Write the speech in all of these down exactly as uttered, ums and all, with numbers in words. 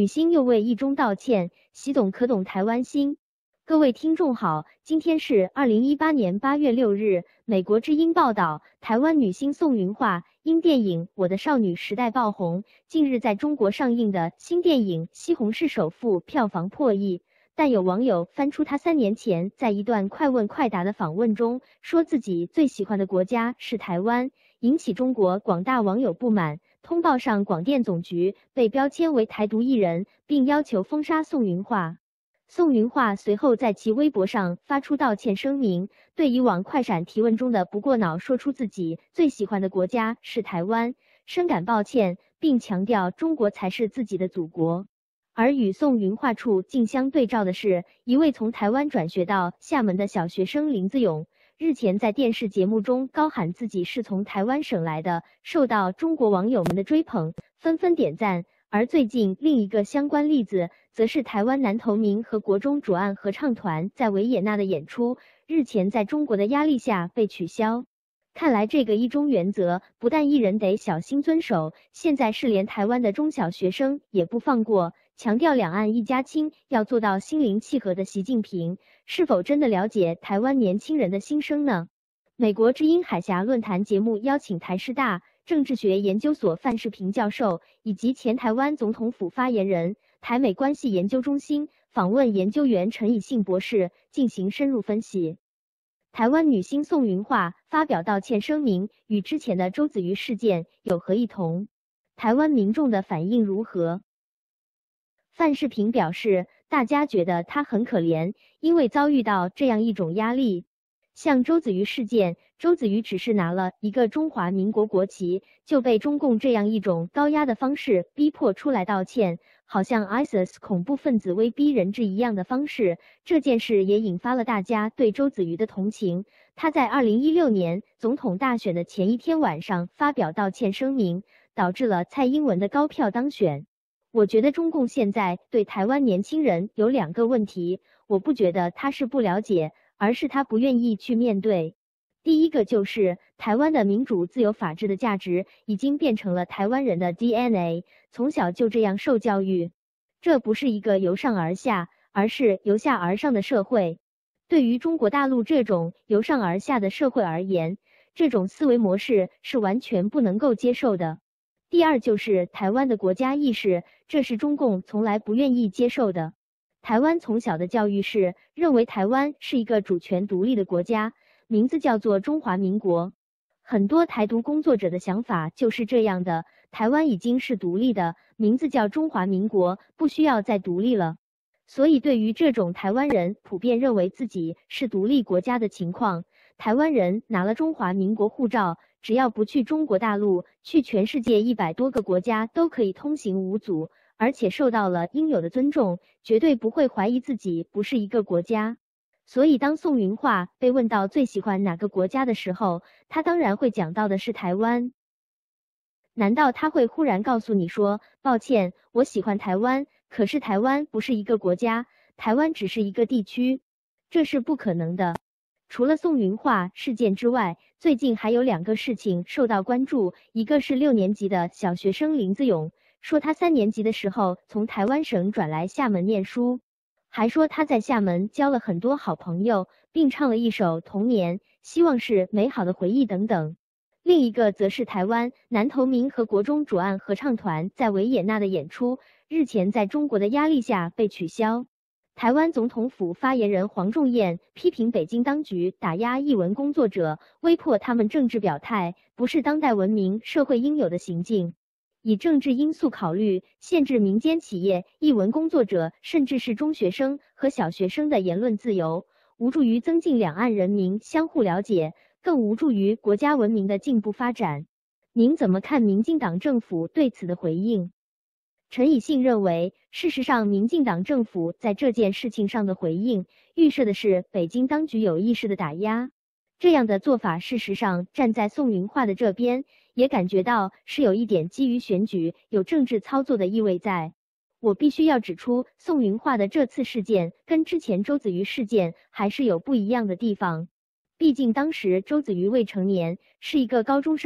女星又为一中道歉，习懂可懂台湾心。各位听众好，今天是二零一八年八月六日。美国之音报道，台湾女星宋芸樺因电影《我的少女时代》爆红，近日在中国上映的新电影《西红柿首富》票房破亿。但有网友翻出她三年前在一段快问快答的访问中，说自己最喜欢的国家是台湾，引起中国广大网友不满，通报上广电总局，被标签为台独艺人，并要求封杀宋芸樺。宋芸樺随后在其微博上发出道歉声明，对以往快闪提问中的不过脑说出自己最喜欢的国家是台湾，深感抱歉，并强调中国才是自己的祖国。而与宋芸樺处镜相对照的是，一位从台湾转学到厦门的小学生林子勇，日前在电视节目中高喊自己是从台湾省来的，受到中国网友们的追捧，纷纷点赞。而最近另一个相关例子，则是台湾南投民和国中主案合唱团在维也纳的演出，日前在中国的压力下被取消。看来这个一中原则不但艺人得小心遵守，现在是连台湾的中小学生也不放过。强调两岸一家亲，要做到心灵契合的习近平，是否真的了解台湾年轻人的心声呢？美国之音海峡论坛节目邀请台师大政治学研究所范世平教授以及前台湾总统府发言人、台美关系研究中心访问研究员陈以信博士，进行深入分析。台湾女星宋芸樺发表道歉声明，与之前的周子瑜事件有何异同？台湾民众的反应如何？范世平表示，大家觉得他很可怜，因为遭遇到这样一种压力。像周子瑜事件，周子瑜只是拿了一个中华民国国旗，就被中共这样一种高压的方式逼迫出来道歉，好像 I S I S 恐怖分子威逼人质一样的方式。这件事也引发了大家对周子瑜的同情。他在二零一六年总统大选的前一天晚上发表道歉声明，导致了蔡英文的高票当选。我觉得中共现在对台湾年轻人有两个问题，我不觉得他是不了解，而是他不愿意去面对。第一个就是台湾的民主自由法治的价值已经变成了台湾人的 D N A， 从小就这样受教育。这不是一个由上而下，而是由下而上的社会。对于中国大陆这种由上而下的社会而言，这种思维模式是完全不能够接受的。第二就是台湾的国家意识，这是中共从来不愿意接受的。台湾从小的教育是认为台湾是一个主权独立的国家，名字叫做中华民国。很多台独工作者的想法就是这样的，台湾已经是独立的，名字叫中华民国，不需要再独立了。所以对于这种台湾人普遍认为自己是独立国家的情况，台湾人拿了中华民国护照，只要不去中国大陆，去全世界一百多个国家都可以通行无阻，而且受到了应有的尊重，绝对不会怀疑自己不是一个国家。所以当宋芸樺被问到最喜欢哪个国家的时候，他当然会讲到的是台湾。难道他会忽然告诉你说，抱歉，我喜欢台湾，可是台湾不是一个国家，台湾只是一个地区？这是不可能的。除了宋芸樺事件之外，最近还有两个事情受到关注，一个是六年级的小学生林子勇，说他三年级的时候从台湾省转来厦门念书，还说他在厦门交了很多好朋友，并唱了一首《童年》，希望是美好的回忆等等。另一个则是台湾南投民和国中主案合唱团在维也纳的演出，日前在中国的压力下被取消。台湾总统府发言人黄仲彦批评北京当局打压艺文工作者，威迫他们政治表态，不是当代文明社会应有的行径。以政治因素考虑，限制民间企业、艺文工作者，甚至是中学生和小学生的言论自由，无助于增进两岸人民相互了解，更无助于国家文明的进步发展。您怎么看民进党政府对此的回应？陈以信认为，事实上民进党政府在这件事情上的回应，预设的是北京当局有意识的打压。这样的做法事实上站在宋芸樺的这边，也感觉到是有一点基于选举、有政治操作的意味在。我必须要指出，宋芸樺的这次事件跟之前周子瑜事件还是有不一样的地方。毕竟当时周子瑜未成年，是一个高中生，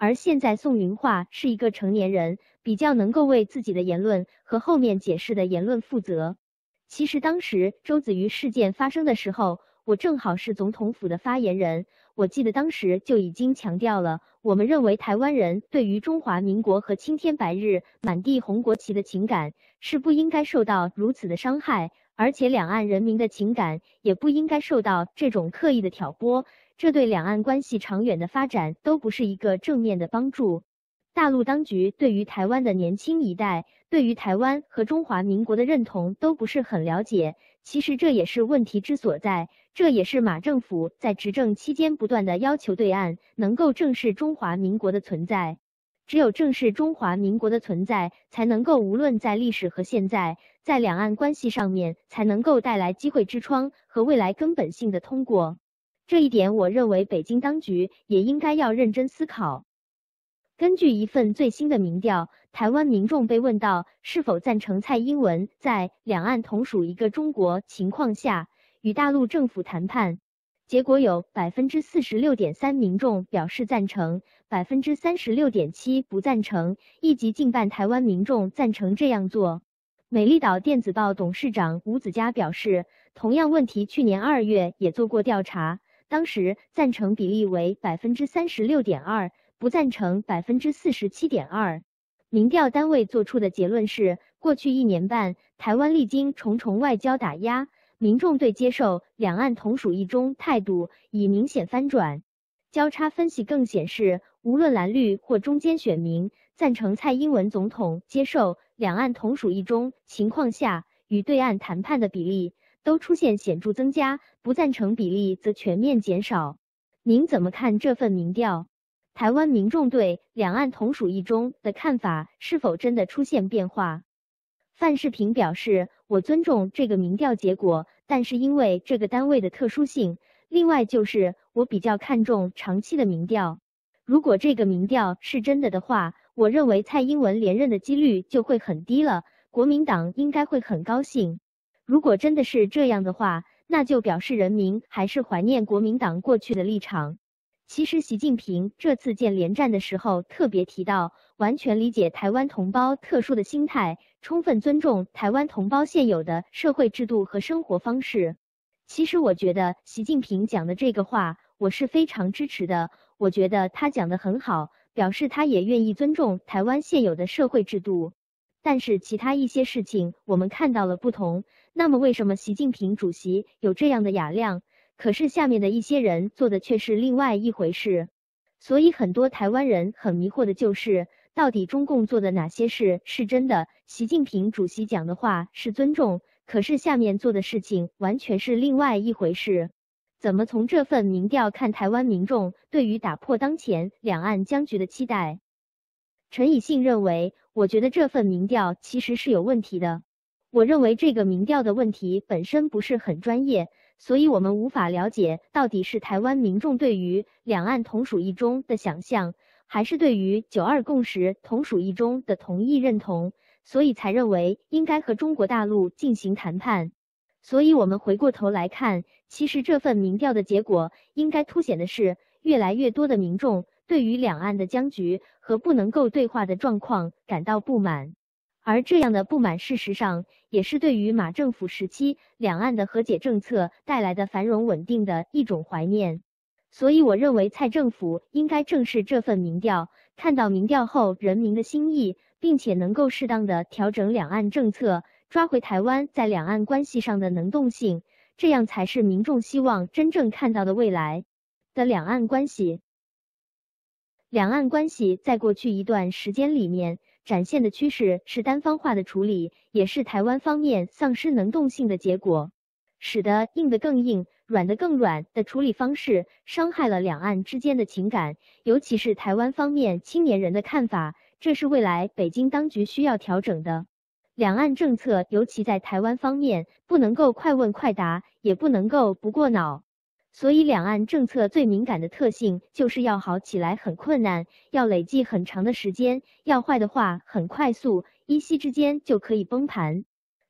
而现在宋云桦是一个成年人，比较能够为自己的言论和后面解释的言论负责。其实当时周子瑜事件发生的时候，我正好是总统府的发言人，我记得当时就已经强调了，我们认为台湾人对于中华民国和青天白日满地红国旗的情感是不应该受到如此的伤害，而且两岸人民的情感也不应该受到这种刻意的挑拨，这对两岸关系长远的发展都不是一个正面的帮助。大陆当局对于台湾的年轻一代，对于台湾和中华民国的认同都不是很了解，其实这也是问题之所在，这也是马政府在执政期间不断的要求对岸能够正视中华民国的存在。只有正视中华民国的存在，才能够无论在历史和现在，在两岸关系上面，才能够带来机会之窗和未来根本性的通过。这一点我认为北京当局也应该要认真思考。根据一份最新的民调，台湾民众被问到是否赞成蔡英文在两岸同属一个中国情况下与大陆政府谈判，结果有 百分之四十六点三 民众表示赞成， 百分之三十六点七 不赞成，以及近半台湾民众赞成这样做。美丽岛电子报董事长吴子嘉表示，同样问题去年二月也做过调查，当时赞成比例为 百分之三十六点二，不赞成 百分之四十七点二。 民调单位做出的结论是，过去一年半，台湾历经重重外交打压，民众对接受两岸同属一中态度已明显翻转。交叉分析更显示，无论蓝绿或中间选民，赞成蔡英文总统接受两岸同属一中情况下与对岸谈判的比例都出现显著增加，不赞成比例则全面减少。您怎么看这份民调？台湾民众对两岸同属一中的看法是否真的出现变化？范世平表示，我尊重这个民调结果，但是因为这个单位的特殊性，另外就是我比较看重长期的民调。如果这个民调是真的的话，我认为蔡英文连任的几率就会很低了，国民党应该会很高兴。如果真的是这样的话，那就表示人民还是怀念国民党过去的立场。其实习近平这次建联战的时候特别提到，完全理解台湾同胞特殊的心态，充分尊重台湾同胞现有的社会制度和生活方式。其实我觉得习近平讲的这个话，我是非常支持的，我觉得他讲得很好，表示他也愿意尊重台湾现有的社会制度。但是其他一些事情我们看到了不同，那么为什么习近平主席有这样的雅量，可是下面的一些人做的却是另外一回事？所以很多台湾人很迷惑的就是，到底中共做的哪些事是真的？习近平主席讲的话是尊重，可是下面做的事情完全是另外一回事。怎么从这份民调看台湾民众对于打破当前两岸僵局的期待？陈以信认为，我觉得这份民调其实是有问题的。我认为这个民调的问题本身不是很专业，所以我们无法了解到底是台湾民众对于两岸同属一中的想象，还是对于九二共识同属一中的同意认同，所以才认为应该和中国大陆进行谈判。所以我们回过头来看，其实这份民调的结果应该凸显的是，越来越多的民众对于两岸的僵局和不能够对话的状况感到不满。而这样的不满，事实上也是对于马政府时期两岸的和解政策带来的繁荣稳定的一种怀念。所以我认为蔡政府应该正视这份民调，看到民调后人民的心意，并且能够适当的调整两岸政策，抓回台湾在两岸关系上的能动性，这样才是民众希望真正看到的未来的两岸关系。两岸关系在过去一段时间里面展现的趋势是单方化的处理，也是台湾方面丧失能动性的结果，使得硬的更硬，软的更软的处理方式伤害了两岸之间的情感，尤其是台湾方面青年人的看法，这是未来北京当局需要调整的。两岸政策尤其在台湾方面不能够快问快答，也不能够不过脑。所以两岸政策最敏感的特性就是要好起来很困难，要累计很长的时间，要坏的话很快速，一夕之间就可以崩盘。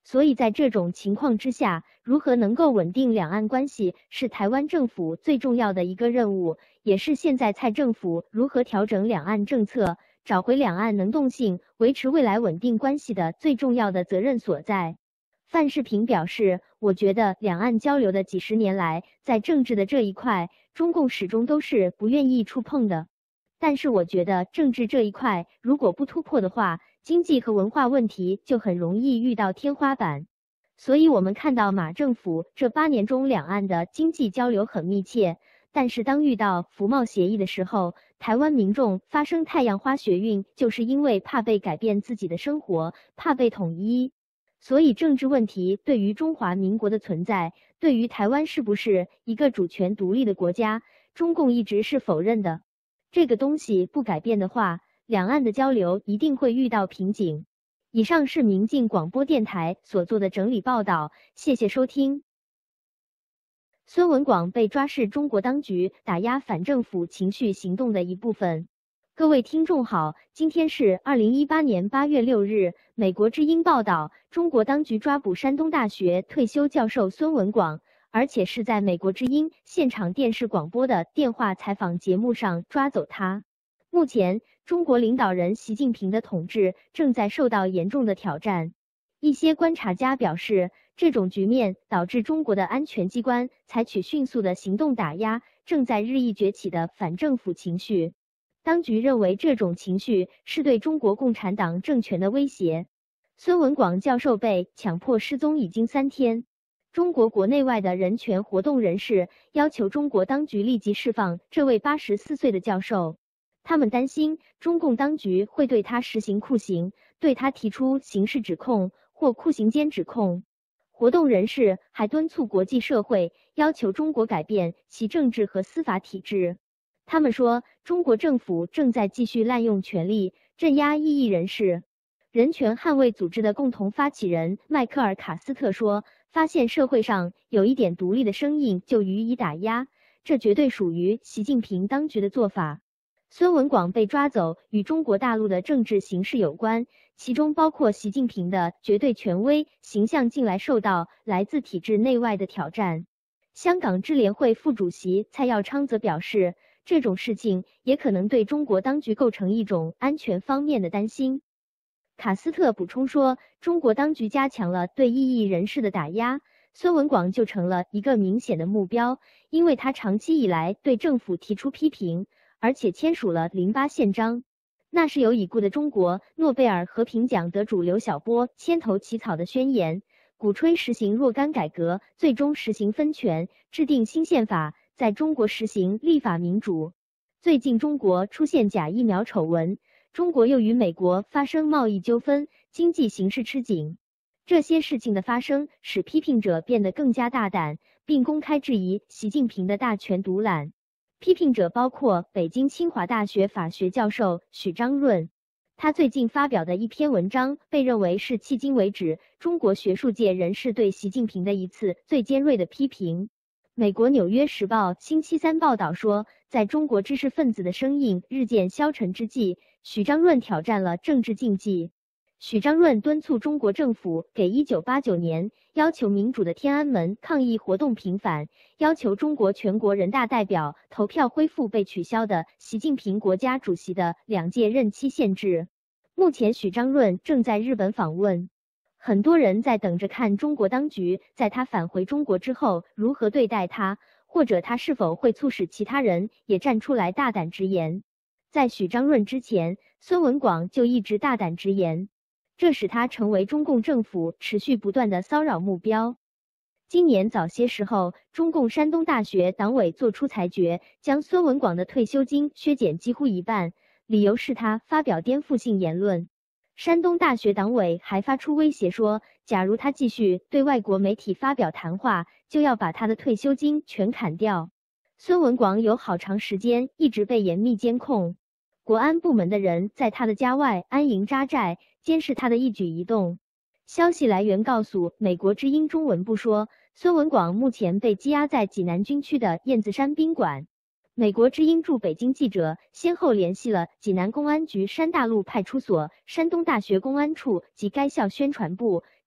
所以在这种情况之下，如何能够稳定两岸关系，是台湾政府最重要的一个任务，也是现在蔡政府如何调整两岸政策，找回两岸能动性，维持未来稳定关系的最重要的责任所在。范世平表示，我觉得两岸交流的几十年来，在政治的这一块，中共始终都是不愿意触碰的。但是我觉得政治这一块，如果不突破的话，经济和文化问题就很容易遇到天花板。所以我们看到马政府这八年中两岸的经济交流很密切，但是当遇到服贸协议的时候，台湾民众发生太阳花学运，就是因为怕被改变自己的生活，怕被统一。所以政治问题对于中华民国的存在，对于台湾是不是一个主权独立的国家，中共一直是否认的。这个东西不改变的话，两岸的交流一定会遇到瓶颈。以上是明镜广播电台所做的整理报道，谢谢收听。孙文广被抓是中国当局打压反政府情绪行动的一部分。各位听众好，今天是二零一八年八月六日，美国之音报道，中国当局抓捕山东大学退休教授孙文广，而且是在美国之音现场电视广播的电话采访节目上抓走他。目前，中国领导人习近平的统治正在受到严重的挑战。一些观察家表示，这种局面导致中国的安全机关采取迅速的行动打压正在日益崛起的反政府情绪。当局认为这种情绪是对中国共产党政权的威胁。孙文广教授被强迫失踪已经三天。中国国内外的人权活动人士要求中国当局立即释放这位八十四岁的教授。他们担心中共当局会对他实行酷刑，对他提出刑事指控或酷刑监指控。活动人士还敦促国际社会要求中国改变其政治和司法体制。他们说，中国政府正在继续滥用权力，镇压异议人士。人权捍卫组织的共同发起人迈克尔·卡斯特说，发现社会上有一点独立的声音就予以打压，这绝对属于习近平当局的做法。孙文广被抓走与中国大陆的政治形势有关，其中包括习近平的绝对权威形象近来受到来自体制内外的挑战。香港支联会副主席蔡耀昌则表示，这种事情也可能对中国当局构成一种安全方面的担心。卡斯特补充说，中国当局加强了对异议人士的打压，孙文广就成了一个明显的目标，因为他长期以来对政府提出批评，而且签署了零八宪章，那是由已故的中国诺贝尔和平奖得主刘晓波牵头起草的宣言，鼓吹实行若干改革，最终实行分权，制定新宪法，在中国实行立法民主。最近中国出现假疫苗丑闻，中国又与美国发生贸易纠纷，经济形势吃紧。这些事情的发生，使批评者变得更加大胆，并公开质疑习近平的大权独揽。批评者包括北京清华大学法学教授许章润，他最近发表的一篇文章被认为是迄今为止中国学术界人士对习近平的一次最尖锐的批评。美国《纽约时报》星期三报道说，在中国知识分子的声音日渐消沉之际，许章润挑战了政治禁忌。许章润敦促中国政府给一九八九年要求民主的天安门抗议活动平反，要求中国全国人大代表投票恢复被取消的习近平国家主席的两届任期限制。目前许章润正在日本访问，很多人在等着看中国当局在他返回中国之后如何对待他，或者他是否会促使其他人也站出来大胆直言。在许章润之前，孙文广就一直大胆直言，这使他成为中共政府持续不断的骚扰目标。今年早些时候，中共山东大学党委作出裁决，将孙文广的退休金削减几乎一半，理由是他发表颠覆性言论。山东大学党委还发出威胁说，假如他继续对外国媒体发表谈话，就要把他的退休金全砍掉。孙文广有好长时间一直被严密监控，国安部门的人在他的家外安营扎寨，监视他的一举一动。消息来源告诉美国之音中文部说，孙文广目前被羁押在济南军区的燕子山宾馆。美国之音驻北京记者先后联系了济南公安局山大路派出所、山东大学公安处及该校宣传部，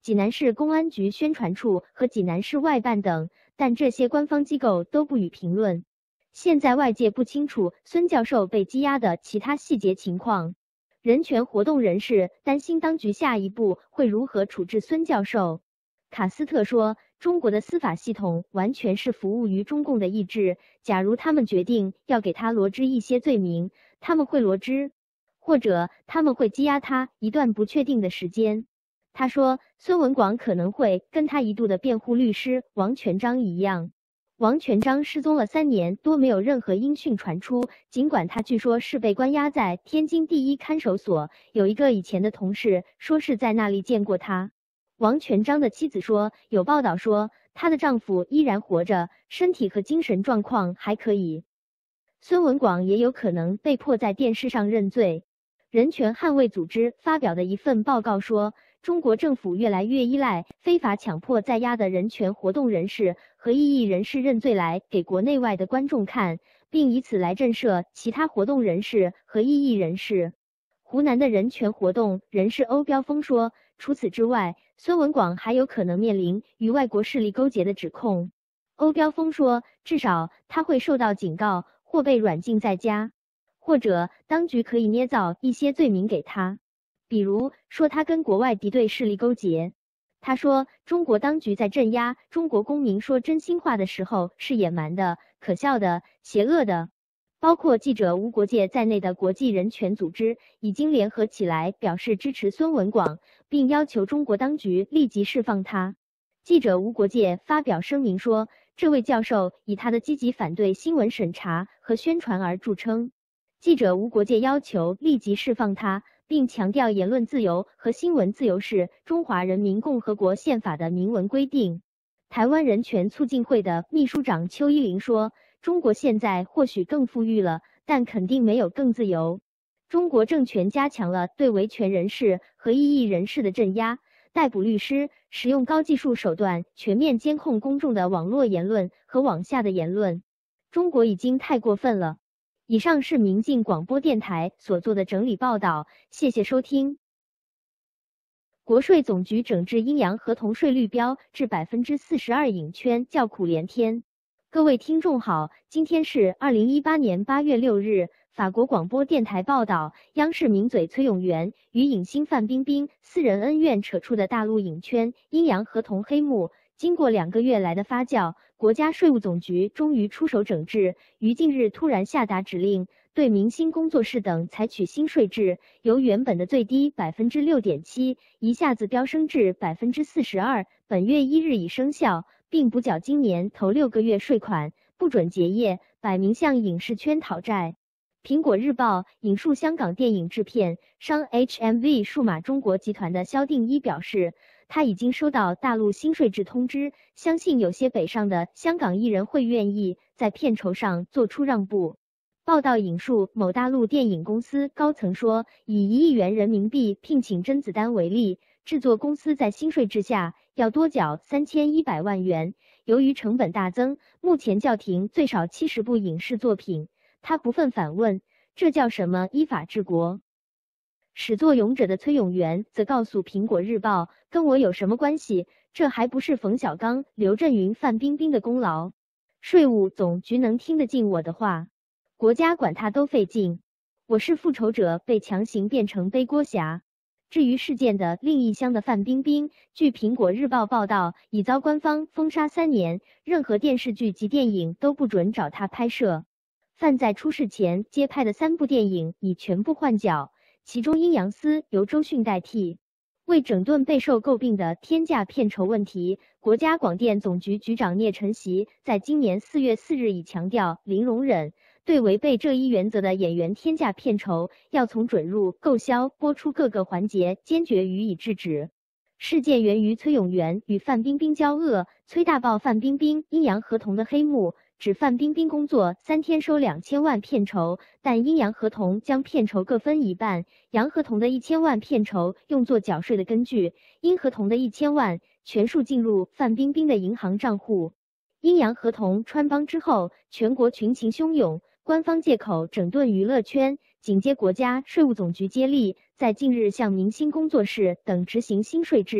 济南市公安局宣传处和济南市外办等，但这些官方机构都不予评论。现在外界不清楚孙教授被羁押的其他细节情况。人权活动人士担心当局下一步会如何处置孙教授。卡斯特说，中国的司法系统完全是服务于中共的意志，假如他们决定要给他罗织一些罪名，他们会罗织，或者他们会羁押他一段不确定的时间。他说，孙文广可能会跟他一度的辩护律师王全璋一样。王全璋失踪了三年多，没有任何音讯传出，尽管他据说是被关押在天津第一看守所，有一个以前的同事说是在那里见过他。王全璋的妻子说，有报道说她的丈夫依然活着，身体和精神状况还可以。孙文广也有可能被迫在电视上认罪。人权捍卫组织发表的一份报告说，中国政府越来越依赖非法强迫在押的人权活动人士和异议人士认罪来给国内外的观众看，并以此来震慑其他活动人士和异议人士。湖南的人权活动人士欧标峰说，除此之外，孙文广还有可能面临与外国势力勾结的指控。欧标峰说，至少他会受到警告或被软禁在家，或者当局可以捏造一些罪名给他，比如说他跟国外敌对势力勾结。他说，中国当局在镇压中国公民说真心话的时候是野蛮的、可笑的、邪恶的。包括记者无国界在内的国际人权组织已经联合起来表示支持孙文广，并要求中国当局立即释放他。记者无国界发表声明说，这位教授以他的积极反对新闻审查和宣传而著称。记者无国界要求立即释放他，并强调言论自由和新闻自由是中华人民共和国宪法的明文规定。台湾人权促进会的秘书长邱依林说，中国现在或许更富裕了，但肯定没有更自由。中国政权加强了对维权人士和异议人士的镇压，逮捕律师，使用高技术手段全面监控公众的网络言论和网下的言论。中国已经太过分了。以上是明镜广播电台所做的整理报道，谢谢收听。国税总局整治阴阳合同税率标至 百分之四十二 影圈，叫苦连天。各位听众好，今天是二零一八年八月六日。法国广播电台报道，央视名嘴崔永元与影星范冰冰私人恩怨扯出的大陆影圈阴阳合同黑幕，经过两个月来的发酵，国家税务总局终于出手整治，于近日突然下达指令，对明星工作室等采取新税制，由原本的最低 百分之六点七 一下子飙升至 百分之四十二， 本月一日已生效，并补缴今年头六个月税款，不准结业，摆明向影视圈讨债。苹果日报引述香港电影制片商 H M V 数码中国集团的萧定一表示，他已经收到大陆新税制通知，相信有些北上的香港艺人会愿意在片酬上做出让步。报道引述某大陆电影公司高层说，以一亿元人民币聘请甄子丹为例，制作公司在新税制下要多缴三千一百万元。由于成本大增，目前叫停最少七十部影视作品。他不忿反问，这叫什么依法治国？始作俑者的崔永元则告诉苹果日报，跟我有什么关系？这还不是冯小刚、刘震云、范冰冰的功劳。税务总局能听得进我的话？国家管他都费劲。我是复仇者被强行变成背锅侠。至于事件的另一厢的范冰冰，据苹果日报报道，已遭官方封杀三年，任何电视剧及电影都不准找他拍摄。范在出事前接拍的三部电影已全部换角，其中《阴阳司》由周迅代替。为整顿备受诟病的天价片酬问题，国家广电总局局长聂晨曦在今年四月四日已强调零容忍，对违背这一原则的演员天价片酬，要从准入、购销、播出各个环节坚决予以制止。事件源于崔永元与范冰冰交恶，崔大爆范冰冰阴阳合同的黑幕，指范冰冰工作三天收两千万片酬，但阴阳合同将片酬各分一半，阳合同的一千万片酬用作缴税的根据，阴合同的一千万全数进入范冰冰的银行账户。阴阳合同穿帮之后，全国群情汹涌，官方借口整顿娱乐圈，紧接国家税务总局接力，在近日向明星工作室等执行新税制，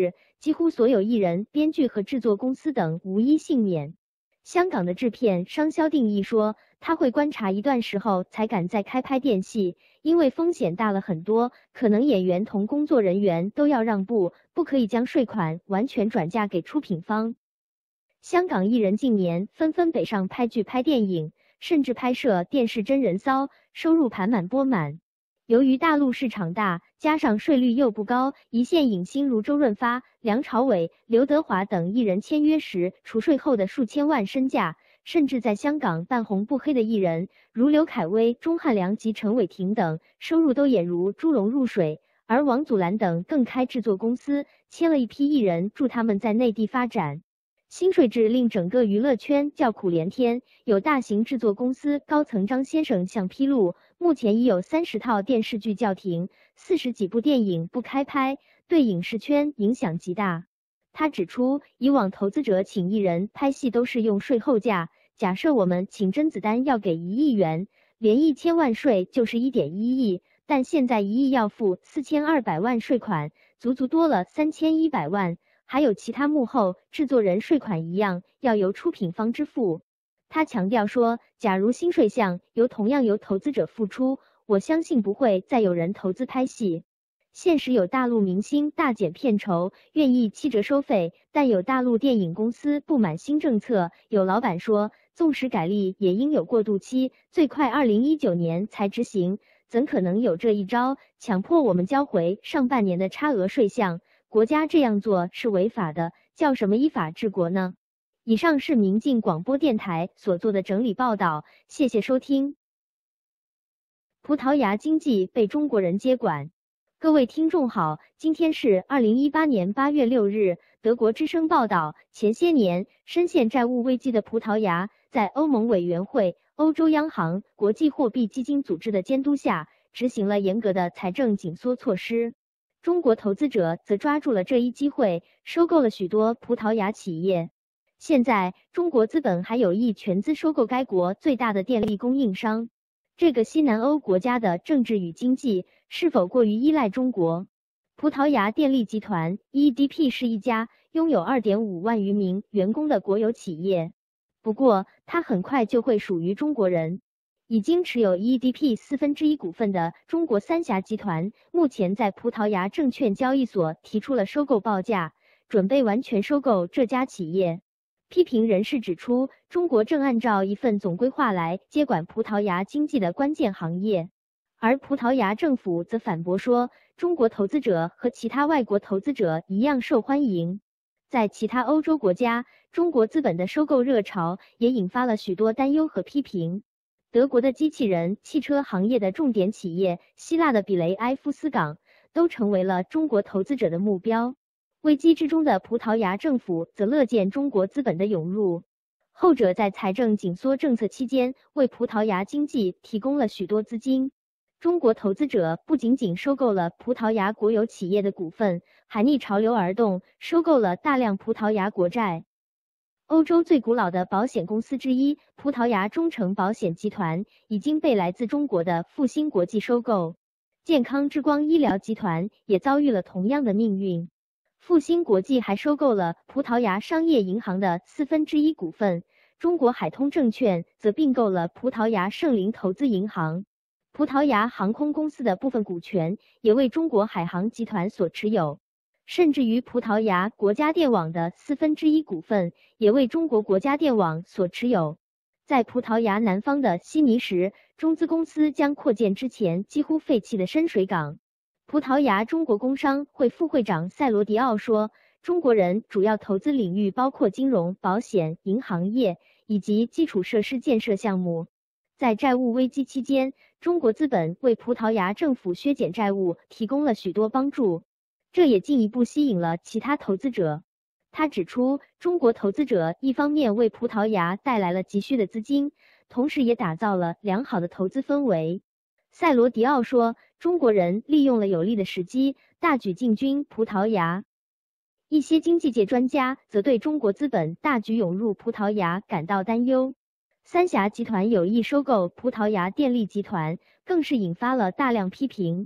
几乎所有艺人、编剧和制作公司等无一幸免。香港的制片商萧定义说，他会观察一段时候才敢再开拍电戏，因为风险大了很多，可能演员同工作人员都要让步，不可以将税款完全转嫁给出品方。香港艺人近年纷纷北上拍剧、拍电影，甚至拍摄电视真人骚，收入盆满钵满。由于大陆市场大，加上税率又不高，一线影星如周润发、梁朝伟、刘德华等艺人签约时，除税后的数千万身价，甚至在香港半红不黑的艺人，如刘恺威、钟汉良及陈伟霆等，收入都俨如猪笼入水。而王祖蓝等更开制作公司，签了一批艺人，助他们在内地发展。新税制令整个娱乐圈叫苦连天，有大型制作公司高层张先生向披露，目前已有三十套电视剧叫停，四十几部电影不开拍，对影视圈影响极大。他指出，以往投资者请艺人拍戏都是用税后价，假设我们请甄子丹要给一亿元，连一千万税就是一点一亿，但现在一亿要付四千二百万税款，足足多了三千一百万。还有其他幕后制作人税款一样要由出品方支付。他强调说，假如新税项由同样由投资者付出，我相信不会再有人投资拍戏。现实有大陆明星大减片酬，愿意七折收费，但有大陆电影公司不满新政策，有老板说，纵使改例也应有过渡期，最快二零一九年才执行，怎可能有这一招，强迫我们交回上半年的差额税项？国家这样做是违法的，叫什么依法治国呢？以上是明镜广播电台所做的整理报道，谢谢收听。葡萄牙经济被中国人接管。各位听众好，今天是二零一八年八月六日。德国之声报道，前些年深陷债务危机的葡萄牙，在欧盟委员会、欧洲央行、国际货币基金组织的监督下，执行了严格的财政紧缩措施。中国投资者则抓住了这一机会，收购了许多葡萄牙企业。现在，中国资本还有意全资收购该国最大的电力供应商。这个西南欧国家的政治与经济是否过于依赖中国？葡萄牙电力集团 E D P 是一家拥有 二点五万余名员工的国有企业，不过它很快就会属于中国人。已经持有 E D P 四分之一股份的中国三峡集团，目前在葡萄牙证券交易所提出了收购报价，准备完全收购这家企业。批评人士指出，中国正按照一份总规划来接管葡萄牙经济的关键行业，而葡萄牙政府则反驳说，中国投资者和其他外国投资者一样受欢迎。在其他欧洲国家，中国资本的收购热潮也引发了许多担忧和批评。德国的机器人、汽车行业的重点企业，希腊的比雷埃夫斯港，都成为了中国投资者的目标。危机之中的葡萄牙政府则乐见中国资本的涌入，后者在财政紧缩政策期间，为葡萄牙经济提供了许多资金。中国投资者不仅仅收购了葡萄牙国有企业的股份，还逆潮流而动，收购了大量葡萄牙国债。欧洲最古老的保险公司之一，葡萄牙忠诚保险集团已经被来自中国的复星国际收购。健康之光医疗集团也遭遇了同样的命运。复星国际还收购了葡萄牙商业银行的四分之一股份，中国海通证券则并购了葡萄牙盛林投资银行。葡萄牙航空公司的部分股权也为中国海航集团所持有。甚至于葡萄牙国家电网的四分之一股份也为中国国家电网所持有。在葡萄牙南方的悉尼时，中资公司将扩建之前几乎废弃的深水港。葡萄牙中国工商会副会长塞罗迪奥说，中国人主要投资领域包括金融、保险、银行业以及基础设施建设项目。在债务危机期间，中国资本为葡萄牙政府削减债务提供了许多帮助。这也进一步吸引了其他投资者。他指出，中国投资者一方面为葡萄牙带来了急需的资金，同时也打造了良好的投资氛围。塞罗迪奥说，中国人利用了有利的时机，大举进军葡萄牙。一些经济界专家则对中国资本大举涌入葡萄牙感到担忧。三峡集团有意收购葡萄牙电力集团，更是引发了大量批评。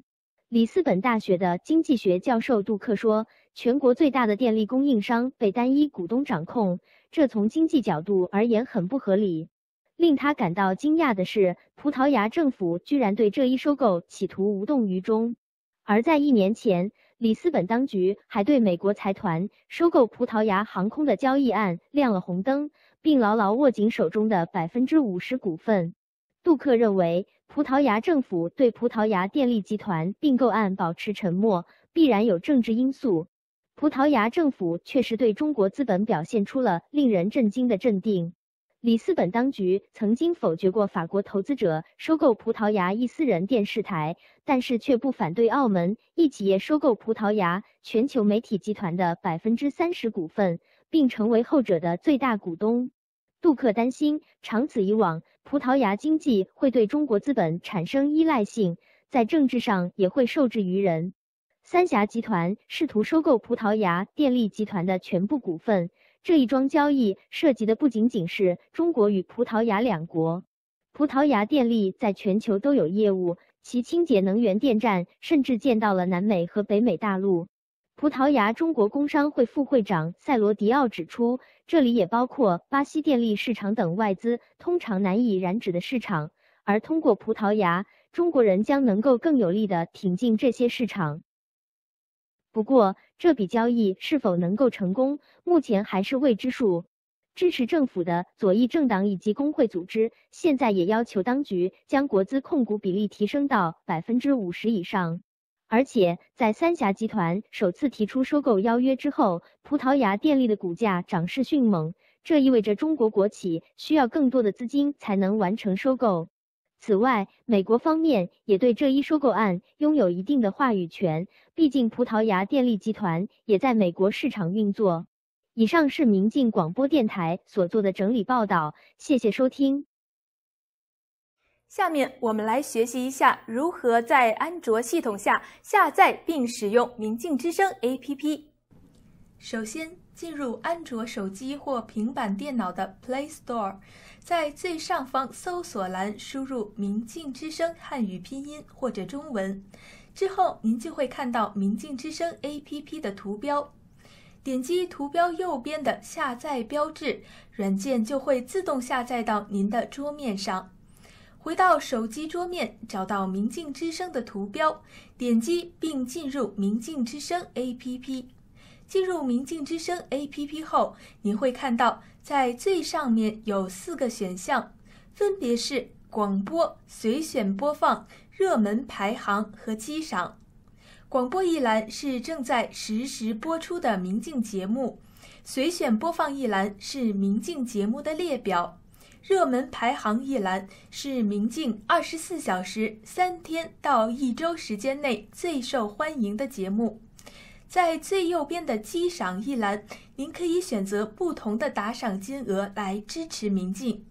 里斯本大学的经济学教授杜克说，全国最大的电力供应商被单一股东掌控，这从经济角度而言很不合理。令他感到惊讶的是，葡萄牙政府居然对这一收购企图无动于衷。而在一年前，里斯本当局还对美国财团收购葡萄牙航空的交易案亮了红灯，并牢牢握紧手中的 百分之五十 股份。杜克认为，葡萄牙政府对葡萄牙电力集团并购案保持沉默，必然有政治因素。葡萄牙政府确实对中国资本表现出了令人震惊的镇定。里斯本当局曾经否决过法国投资者收购葡萄牙一私人电视台，但是却不反对澳门一企业收购葡萄牙全球媒体集团的 百分之三十 股份，并成为后者的最大股东。杜克担心，长此以往，葡萄牙经济会对中国资本产生依赖性，在政治上也会受制于人。三峡集团试图收购葡萄牙电力集团的全部股份，这一桩交易涉及的不仅仅是中国与葡萄牙两国。葡萄牙电力在全球都有业务，其清洁能源电站甚至建到了南美和北美大陆。葡萄牙中国工商会副会长塞罗迪奥指出，这里也包括巴西电力市场等外资通常难以染指的市场，而通过葡萄牙，中国人将能够更有力地挺进这些市场。不过，这笔交易是否能够成功，目前还是未知数。支持政府的左翼政党以及工会组织现在也要求当局将国资控股比例提升到 百分之五十 以上。而且，在三峡集团首次提出收购邀约之后，葡萄牙电力的股价涨势迅猛，这意味着中国国企需要更多的资金才能完成收购。此外，美国方面也对这一收购案拥有一定的话语权，毕竟葡萄牙电力集团也在美国市场运作。以上是明镜广播电台所做的整理报道，谢谢收听。 下面我们来学习一下如何在安卓系统下下载并使用明镜之声 A P P。首先，进入安卓手机或平板电脑的 Play Store， 在最上方搜索栏输入明镜之声汉语拼音或者中文，之后您就会看到明镜之声 A P P 的图标。点击图标右边的下载标志，软件就会自动下载到您的桌面上。回到手机桌面，找到明镜之声的图标，点击并进入明镜之声 A P P。 进入明镜之声 A P P 后，您会看到在最上面有四个选项，分别是广播、随选播放、热门排行和机赏。广播一栏是正在实时播出的明镜节目，随选播放一栏是明镜节目的列表，热门排行一栏是明镜二十四小时、三天到一周时间内最受欢迎的节目。在最右边的机赏一栏，您可以选择不同的打赏金额来支持明镜。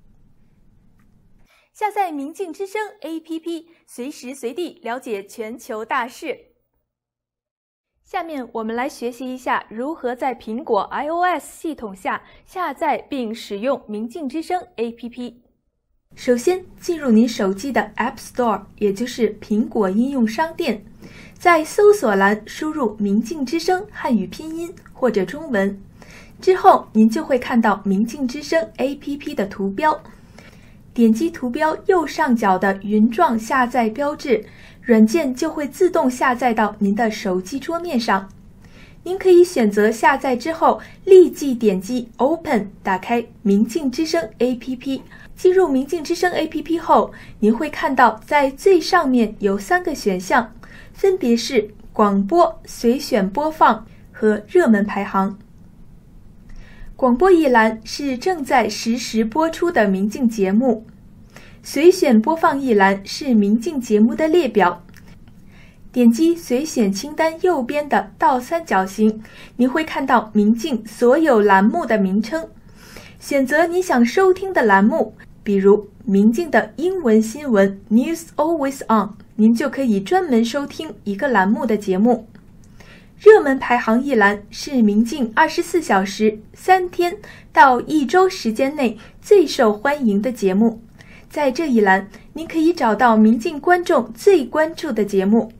下载明镜之声 A P P， 随时随地了解全球大事。下面我们来学习一下如何在苹果 iOS 系统下下载并使用明镜之声 A P P。 首先，进入您手机的 App Store， 也就是苹果应用商店，在搜索栏输入明镜之声汉语拼音或者中文，之后您就会看到明镜之声 A P P 的图标。点击图标右上角的云状下载标志，软件就会自动下载到您的手机桌面上。您可以选择下载之后立即点击 Open， 打开明镜之声 A P P。 进入明镜之声 A P P 后，您会看到在最上面有三个选项，分别是广播、随选播放和热门排行。广播一栏是正在实时播出的明镜节目，随选播放一栏是明镜节目的列表。点击随选清单右边的倒三角形，你会看到明镜所有栏目的名称。选择你想收听的栏目，比如明镜的英文新闻 News Always On， 您就可以专门收听一个栏目的节目。热门排行一栏是明镜二十四小时、三天到一周时间内最受欢迎的节目。在这一栏，您可以找到明镜观众最关注的节目。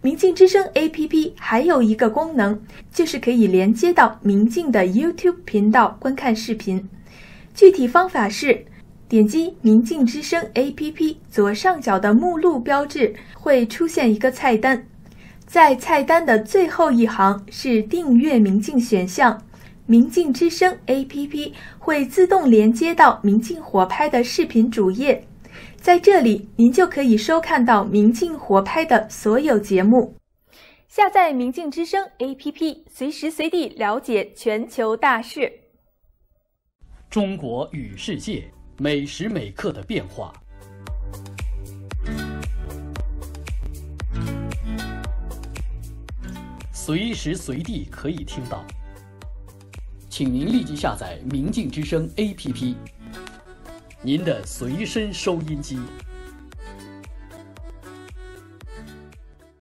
明镜之声 A P P 还有一个功能，就是可以连接到明镜的 YouTube 频道观看视频。具体方法是，点击明镜之声 A P P 左上角的目录标志，会出现一个菜单，在菜单的最后一行是订阅明镜选项。明镜之声 A P P 会自动连接到明镜火拍的视频主页，在这里您就可以收看到明镜火拍的所有节目。下载明镜之声 A P P， 随时随地了解全球大事。 中国与世界，每时每刻的变化。随时随地可以听到。请您立即下载明镜之声 A P P， 您的随身收音机。